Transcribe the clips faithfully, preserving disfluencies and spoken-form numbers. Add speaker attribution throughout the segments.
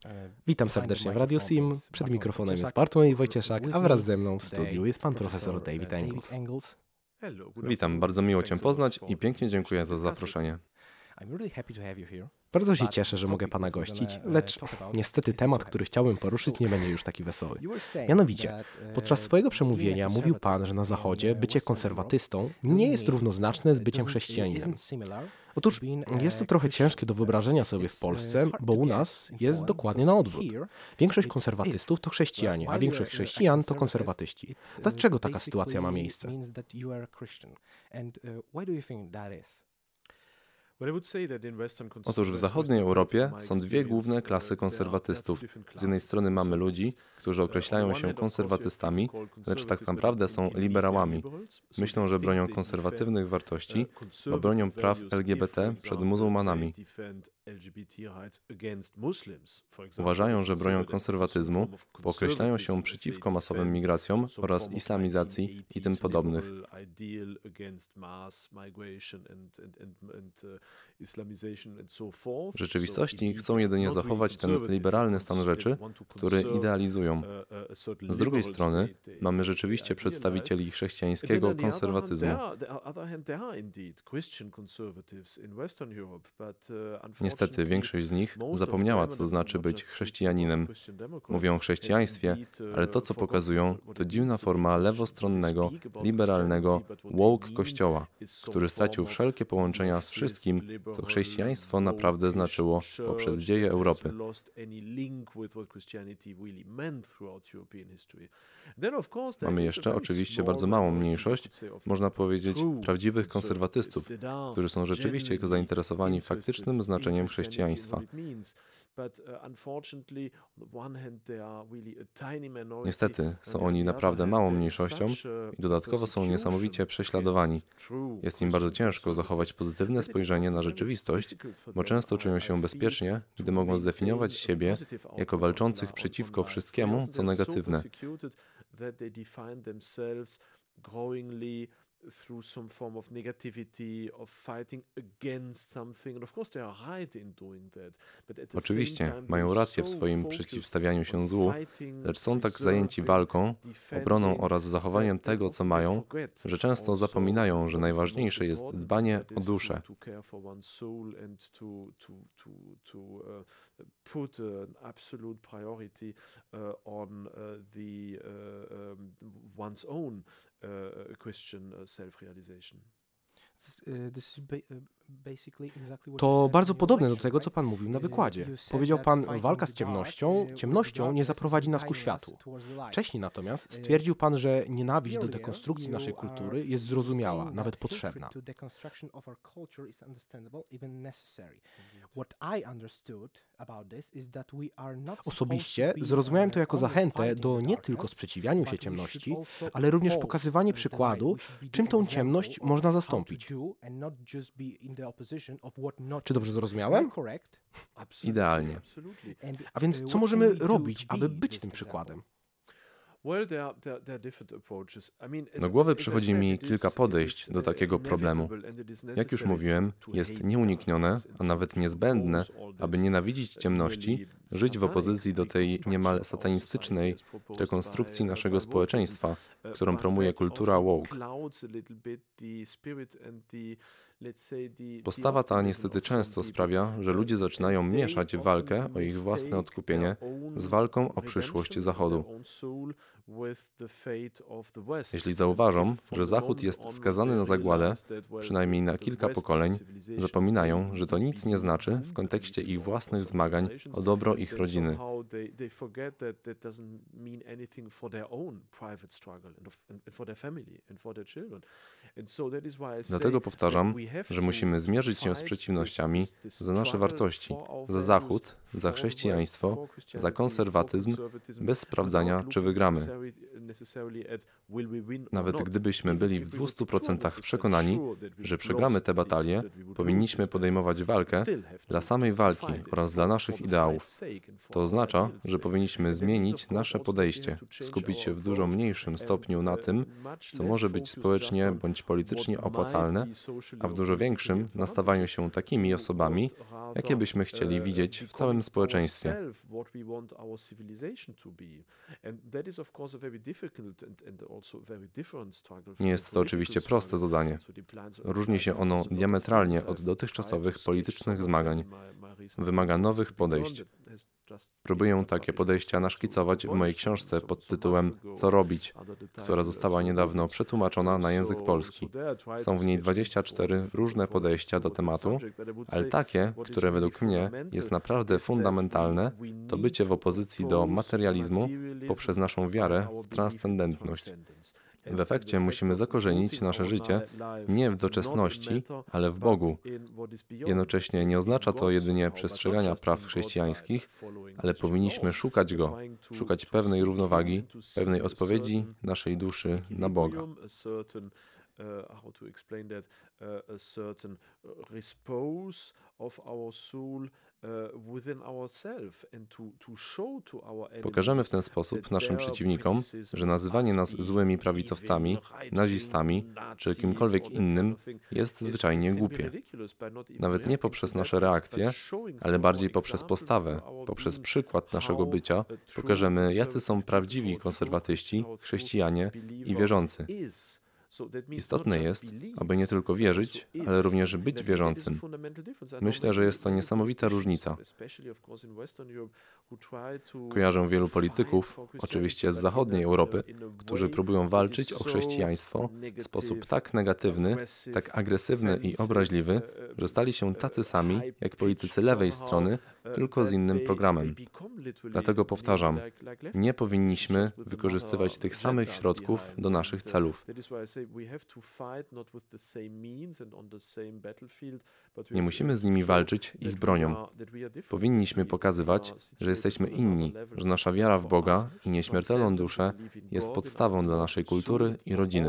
Speaker 1: Witam serdecznie w Radio Sim. Przed mikrofonem jest Bartłomiej Wojcieszak, a wraz ze mną w studiu jest pan profesor David Engels.
Speaker 2: Witam, bardzo miło Cię poznać i pięknie dziękuję za zaproszenie.
Speaker 1: Bardzo się cieszę, że mogę pana gościć, lecz niestety temat, który chciałbym poruszyć, nie będzie już taki wesoły. Mianowicie, podczas swojego przemówienia mówił pan, że na Zachodzie bycie konserwatystą nie jest równoznaczne z byciem chrześcijaninem. Otóż jest to trochę ciężkie do wyobrażenia sobie w Polsce, bo u nas jest dokładnie na odwrót. Większość konserwatystów to chrześcijanie, a większość chrześcijan to konserwatyści. Dlaczego taka sytuacja ma miejsce?
Speaker 2: Otóż w zachodniej Europie są dwie główne klasy konserwatystów. Z jednej strony mamy ludzi, którzy określają się konserwatystami, lecz tak naprawdę są liberałami. Myślą, że bronią konserwatywnych wartości, bo bronią praw L G B T przed muzułmanami. Uważają, że bronią konserwatyzmu, bo określają się przeciwko masowym migracjom oraz islamizacji i tym podobnych. W rzeczywistości chcą jedynie zachować ten liberalny stan rzeczy, który idealizują. Z drugiej strony mamy rzeczywiście przedstawicieli chrześcijańskiego konserwatyzmu. Niestety większość z nich zapomniała, co znaczy być chrześcijaninem. Mówią o chrześcijaństwie, ale to, co pokazują, to dziwna forma lewostronnego, liberalnego, woke kościoła, który stracił wszelkie połączenia z wszystkim, co chrześcijaństwo naprawdę znaczyło poprzez dzieje Europy. Mamy jeszcze oczywiście bardzo małą mniejszość, można powiedzieć, prawdziwych konserwatystów, którzy są rzeczywiście zainteresowani faktycznym znaczeniem chrześcijaństwa. Niestety są oni naprawdę małą mniejszością i dodatkowo są niesamowicie prześladowani. Jest im bardzo ciężko zachować pozytywne spojrzenie na rzeczywistość, bo często czują się bezpiecznie, gdy mogą zdefiniować siebie jako walczących przeciwko wszystkiemu, co negatywne.
Speaker 3: Through some form of negativity, of fighting against something. And of course they are right in doing that. But at the
Speaker 2: Oczywiście
Speaker 3: same time,
Speaker 2: mają rację w swoim przeciwstawianiu się złu, lecz są tak zajęci walką, obroną oraz zachowaniem tego, co mają, że często zapominają, że najważniejsze jest dbanie o duszę.
Speaker 3: Put an absolute priority on the one's own Christian self-realization.
Speaker 1: To bardzo podobne do tego, co pan mówił na wykładzie. Powiedział pan, walka z ciemnością, ciemnością nie zaprowadzi nas ku światłu. Wcześniej natomiast stwierdził pan, że nienawiść do dekonstrukcji naszej kultury jest zrozumiała, nawet potrzebna. Osobiście zrozumiałem to jako zachętę do nie tylko sprzeciwianiu się ciemności, ale również pokazywanie przykładu, czym tą ciemność można zastąpić. Czy dobrze zrozumiałem?
Speaker 2: Idealnie.
Speaker 1: A więc co możemy robić, aby być tym przykładem?
Speaker 2: Do głowy przychodzi mi kilka podejść do takiego problemu. Jak już mówiłem, jest nieuniknione, a nawet niezbędne, aby nienawidzić ciemności, żyć w opozycji do tej niemal satanistycznej rekonstrukcji naszego społeczeństwa, którą promuje kultura woke. Postawa ta niestety często sprawia, że ludzie zaczynają mieszać walkę o ich własne odkupienie z walką o przyszłość Zachodu. Jeśli zauważą, że Zachód jest skazany na zagładę, przynajmniej na kilka pokoleń, zapominają, że to nic nie znaczy w kontekście ich własnych zmagań o dobro ich rodziny. Dlatego powtarzam, że musimy zmierzyć się z przeciwnościami za nasze wartości, za Zachód, za chrześcijaństwo, za konserwatywność, konserwatyzm bez sprawdzania, czy wygramy. Nawet gdybyśmy byli w dwustu procentach przekonani, że przegramy tę batalię, powinniśmy podejmować walkę dla samej walki oraz dla naszych ideałów. To oznacza, że powinniśmy zmienić nasze podejście, skupić się w dużo mniejszym stopniu na tym, co może być społecznie bądź politycznie opłacalne, a w dużo większym na stawaniu się takimi osobami, jakie byśmy chcieli widzieć w całym społeczeństwie. Nie jest to oczywiście proste zadanie. Różni się ono diametralnie od dotychczasowych politycznych zmagań. Wymaga nowych podejść. Próbuję takie podejścia naszkicować w mojej książce pod tytułem „Co robić?”, która została niedawno przetłumaczona na język polski. Są w niej dwadzieścia cztery różne podejścia do tematu, ale takie, które według mnie jest naprawdę fundamentalne, to bycie w opozycji do materializmu poprzez naszą wiarę w transcendentność. W efekcie musimy zakorzenić nasze życie nie w doczesności, ale w Bogu. Jednocześnie nie oznacza to jedynie przestrzegania praw chrześcijańskich, ale powinniśmy szukać Go, szukać pewnej równowagi, pewnej odpowiedzi naszej duszy na Boga. Pokażemy w ten sposób naszym przeciwnikom, że nazywanie nas złymi prawicowcami, nazistami czy kimkolwiek innym jest zwyczajnie głupie. Nawet nie poprzez nasze reakcje, ale bardziej poprzez postawę, poprzez przykład naszego bycia pokażemy, jacy są prawdziwi konserwatyści, chrześcijanie i wierzący. Istotne jest, aby nie tylko wierzyć, ale również być wierzącym. Myślę, że jest to niesamowita różnica. Kojarzę wielu polityków, oczywiście z zachodniej Europy, którzy próbują walczyć o chrześcijaństwo w sposób tak negatywny, tak agresywny i obraźliwy, że stali się tacy sami jak politycy lewej strony, tylko z innym programem. Dlatego powtarzam, nie powinniśmy wykorzystywać tych samych środków do naszych celów. Nie musimy z nimi walczyć ich bronią. Powinniśmy pokazywać, że jesteśmy inni, że nasza wiara w Boga i nieśmiertelną duszę jest podstawą dla naszej kultury i rodziny.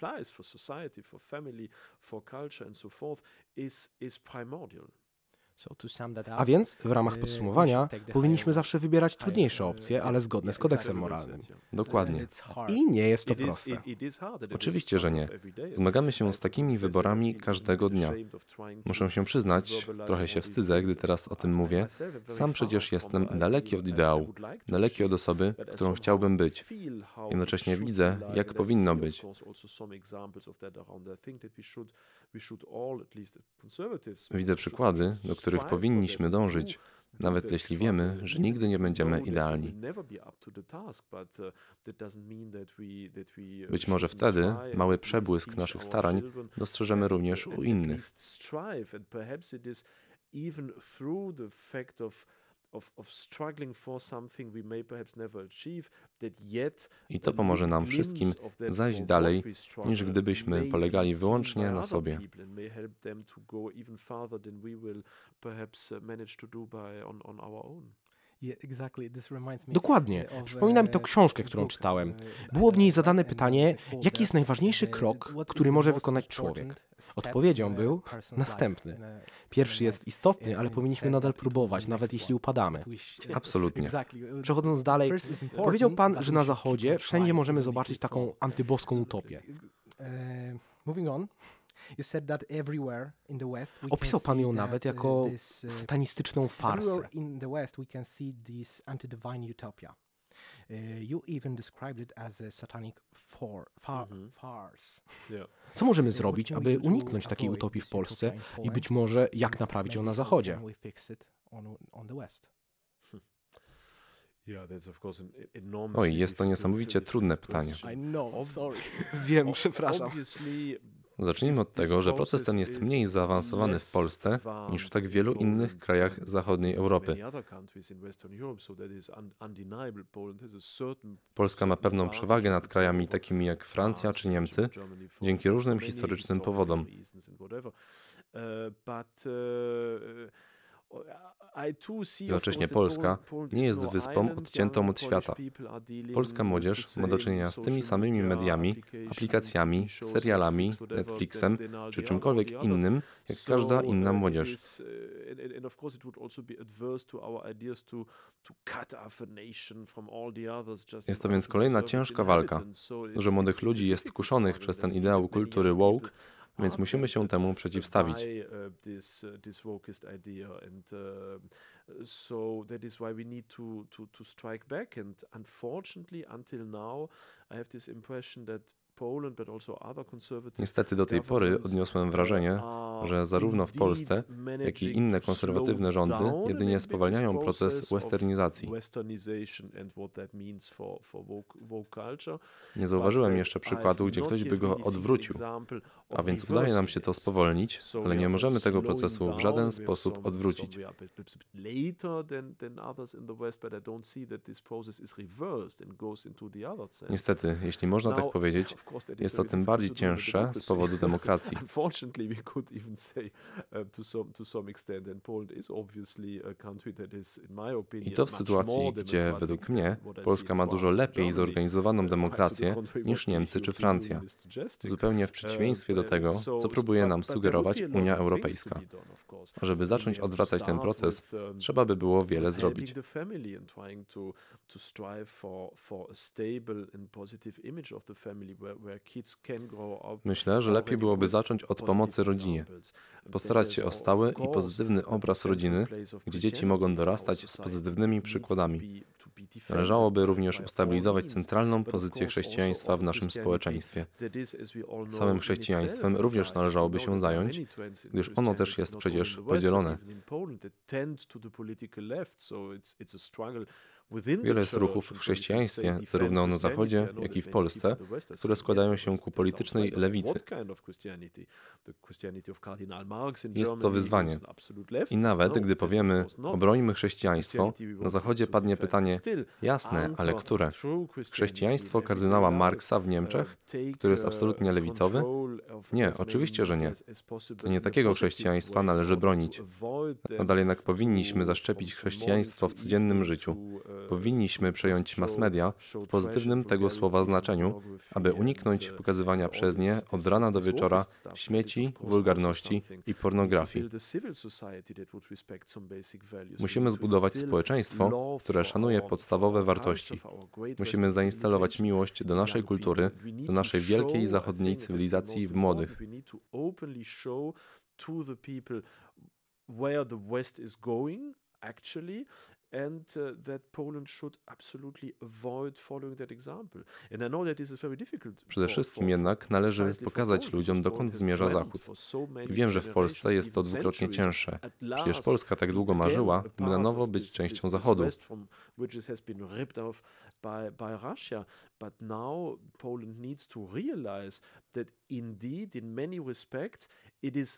Speaker 1: A więc, w ramach podsumowania, powinniśmy zawsze wybierać trudniejsze opcje, ale zgodne z kodeksem moralnym.
Speaker 2: Dokładnie.
Speaker 1: I nie jest to proste.
Speaker 2: Oczywiście, że nie. Zmagamy się z takimi wyborami każdego dnia. Muszę się przyznać, trochę się wstydzę, gdy teraz o tym mówię. Sam przecież jestem daleki od ideału, daleki od osoby, którą chciałbym być. Jednocześnie widzę, jak powinno być. Widzę przykłady, do których powinniśmy dążyć, nawet jeśli wiemy, że nigdy nie będziemy idealni. Być może wtedy mały przebłysk naszych starań dostrzeżemy również u innych. I to pomoże nam wszystkim zajść dalej, niż gdybyśmy polegali wyłącznie na sobie.
Speaker 1: Dokładnie. Przypomina mi to książkę, którą czytałem. Było w niej zadane pytanie, jaki jest najważniejszy krok, który może wykonać człowiek. Odpowiedzią był następny. Pierwszy jest istotny, ale powinniśmy nadal próbować, nawet jeśli upadamy.
Speaker 2: Absolutnie.
Speaker 1: Przechodząc dalej, powiedział Pan, że na Zachodzie wszędzie możemy zobaczyć taką antyboską utopię. Opisał Pan ją nawet jako satanistyczną farsę. You even described it as a satanic for, far, farce. Co możemy zrobić, aby uniknąć takiej utopii w Polsce i być może jak naprawić ją na Zachodzie?
Speaker 2: Oj, jest to niesamowicie trudne pytanie.
Speaker 1: Wiem, przepraszam.
Speaker 2: Zacznijmy od tego, że proces ten jest mniej zaawansowany w Polsce niż w tak wielu innych krajach zachodniej Europy. Polska ma pewną przewagę nad krajami takimi jak Francja czy Niemcy dzięki różnym historycznym powodom. Jednocześnie Polska nie jest wyspą odciętą od świata. Polska młodzież ma do czynienia z tymi samymi mediami, aplikacjami, serialami, Netflixem czy czymkolwiek innym, jak każda inna młodzież. Jest to więc kolejna ciężka walka. Dużo młodych ludzi jest kuszonych przez ten ideał kultury woke, więc musimy się temu przeciwstawić.
Speaker 3: So that is why we need to to to strike back, and unfortunately until now I have this impression that Poland, but also other conservative
Speaker 2: Niestety do tej pory odniosłem wrażenie, że zarówno w Polsce, jak i inne konserwatywne rządy jedynie spowalniają proces westernizacji. Nie zauważyłem jeszcze przykładu, gdzie ktoś by go odwrócił, a więc udaje nam się to spowolnić, ale nie możemy tego procesu w żaden sposób odwrócić. Niestety, jeśli można tak powiedzieć, jest to tym bardziej cięższe z powodu demokracji. I to w sytuacji, gdzie według mnie Polska ma dużo lepiej zorganizowaną demokrację niż Niemcy czy Francja. Zupełnie w przeciwieństwie do tego, co próbuje nam sugerować Unia Europejska. A żeby zacząć odwracać ten proces, trzeba by było wiele zrobić. Myślę, że lepiej byłoby zacząć od pomocy rodzinie. Postarać się o stały i pozytywny obraz rodziny, gdzie dzieci mogą dorastać z pozytywnymi przykładami. Należałoby również ustabilizować centralną pozycję chrześcijaństwa w naszym społeczeństwie. Samym chrześcijaństwem również należałoby się zająć, gdyż ono też jest przecież podzielone. Wiele jest ruchów w chrześcijaństwie, zarówno na Zachodzie, jak i w Polsce, które składają się ku politycznej lewicy. Jest to wyzwanie. I nawet gdy powiemy, obrońmy chrześcijaństwo, na Zachodzie padnie pytanie, jasne, ale które? Chrześcijaństwo kardynała Marksa w Niemczech, który jest absolutnie lewicowy? Nie, oczywiście, że nie. To nie takiego chrześcijaństwa należy bronić. Nadal jednak powinniśmy zaszczepić chrześcijaństwo w codziennym życiu. Powinniśmy przejąć mass media w pozytywnym tego słowa znaczeniu, aby uniknąć pokazywania przez nie od rana do wieczora śmieci, wulgarności i pornografii. Musimy zbudować społeczeństwo, które szanuje podstawowe wartości. Musimy zainstalować miłość do naszej kultury, do naszej wielkiej zachodniej cywilizacji w młodych.
Speaker 3: And uh, that Poland should absolutely avoid following that example. And I know that this is very difficult.
Speaker 2: Przede wszystkim jednak należy pokazać ludziom, dokąd zmierza Zachód. I wiem, że w Polsce jest to dwukrotnie cięższe. Przecież Polska tak długo marzyła, by na nowo być częścią Zachodu. By Russia, but now Poland needs to realize that indeed in many respects it is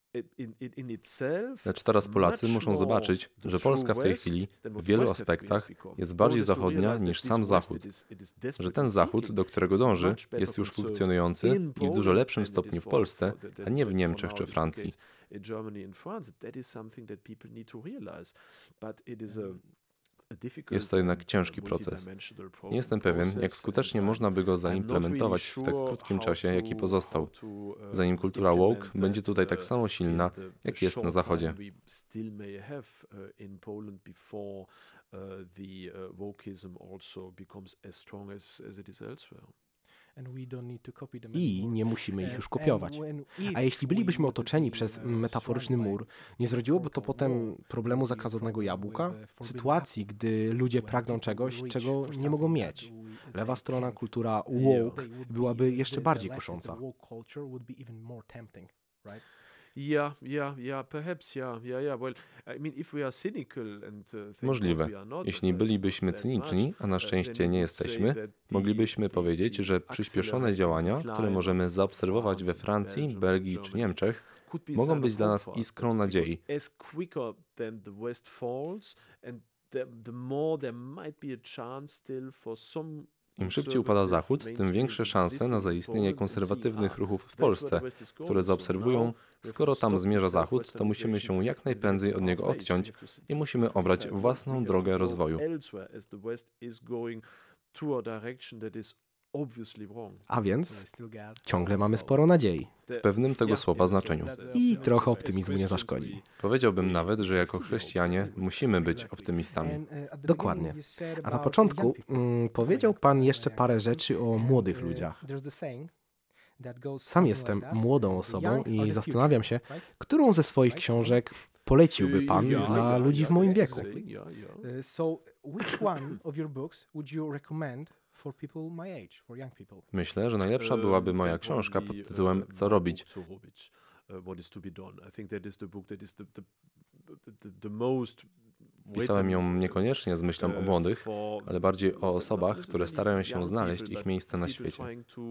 Speaker 2: Lecz teraz Polacy muszą zobaczyć, że Polska w tej chwili w wielu aspektach jest bardziej zachodnia niż sam Zachód. Że ten Zachód, do którego dąży, jest już funkcjonujący i w dużo lepszym stopniu w Polsce, a nie w Niemczech czy Francji. Jest to jednak ciężki proces. Nie jestem pewien, jak skutecznie można by go zaimplementować w tak krótkim czasie, jaki pozostał, zanim kultura woke będzie tutaj tak samo silna, jak jest na Zachodzie.
Speaker 1: I nie musimy ich już kopiować. A jeśli bylibyśmy otoczeni przez metaforyczny mur, nie zrodziłoby to potem problemu zakazanego jabłka? W sytuacji, gdy ludzie pragną czegoś, czego nie mogą mieć. Lewa strona, kultura woke, byłaby jeszcze bardziej kusząca.
Speaker 3: Yeah, yeah, yeah, perhaps, yeah, yeah, yeah. Well, I mean, if we are cynical and
Speaker 2: Możliwe. Jeśli bylibyśmy cyniczni, a na szczęście nie jesteśmy, moglibyśmy powiedzieć, że przyspieszone działania, które możemy zaobserwować we Francji, Belgii czy Niemczech, mogą być dla nas iskrą nadziei. Im szybciej upada Zachód, tym większe szanse na zaistnienie konserwatywnych ruchów w Polsce, które zaobserwują, skoro tam zmierza Zachód, to musimy się jak najprędzej od niego odciąć i musimy obrać własną drogę rozwoju.
Speaker 1: A więc ciągle mamy sporo nadziei.
Speaker 2: W pewnym tego słowa znaczeniu.
Speaker 1: I trochę optymizmu nie zaszkodzi.
Speaker 2: Powiedziałbym nawet, że jako chrześcijanie musimy być optymistami.
Speaker 1: Dokładnie. A na początku mm, powiedział Pan jeszcze parę rzeczy o młodych ludziach. Sam jestem młodą osobą i zastanawiam się, którą ze swoich książek poleciłby Pan dla ludzi w moim wieku.
Speaker 2: Myślę, że najlepsza byłaby moja książka pod tytułem Co robić? Pisałem ją niekoniecznie z myślą o młodych, ale bardziej o osobach, które starają się znaleźć ich miejsce na świecie.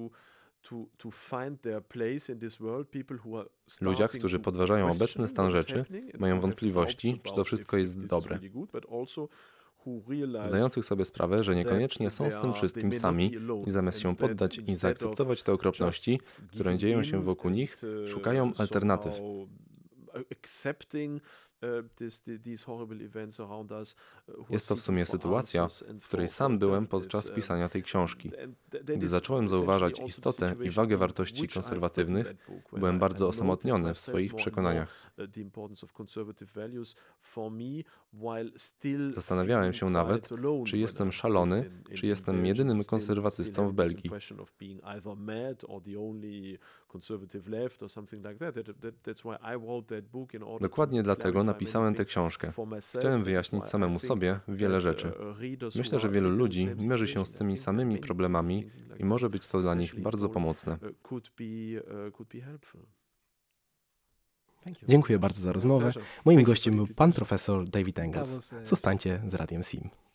Speaker 2: Ludziach, którzy podważają obecny stan rzeczy, mają wątpliwości, czy to wszystko jest dobre. Zdających sobie sprawę, że niekoniecznie są z tym wszystkim sami i zamiast się poddać i zaakceptować te okropności, które dzieją się wokół nich, szukają alternatyw. Jest to w sumie sytuacja, w której sam byłem podczas pisania tej książki. Gdy zacząłem zauważać istotę i wagę wartości konserwatywnych, byłem bardzo osamotniony w swoich przekonaniach. Zastanawiałem się nawet, czy jestem szalony, czy jestem jedynym konserwatystą w Belgii. Dokładnie dlatego napisałem tę książkę. Chciałem wyjaśnić samemu sobie wiele rzeczy. Myślę, że wielu ludzi mierzy się z tymi samymi problemami i może być to dla nich bardzo pomocne.
Speaker 1: Dziękuję bardzo za rozmowę. Moim gościem był pan profesor David Engels. Zostańcie z Radiem S I M.